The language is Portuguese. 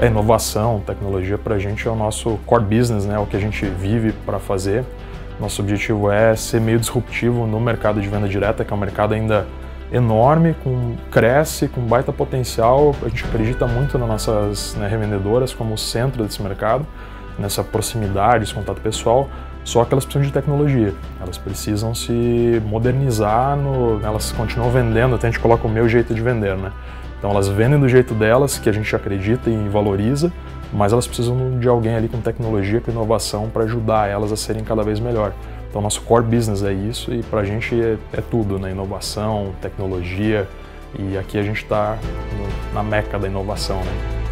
A inovação, tecnologia para a gente é o nosso core business, né? O que a gente vive para fazer. Nosso objetivo é ser meio disruptivo no mercado de venda direta, que é um mercado ainda enorme, cresce, com baita potencial. A gente acredita muito nas nossas revendedoras como o centro desse mercado, nessa proximidade, esse contato pessoal, só que elas precisam de tecnologia, elas precisam se modernizar, elas continuam vendendo, até a gente coloca o meu jeito de vender, né? Então elas vendem do jeito delas, que a gente acredita e valoriza, mas elas precisam de alguém ali com tecnologia, com inovação para ajudar elas a serem cada vez melhor. Então nosso core business é isso e para a gente é tudo, né? Inovação, tecnologia, e aqui a gente está na meca da inovação, né?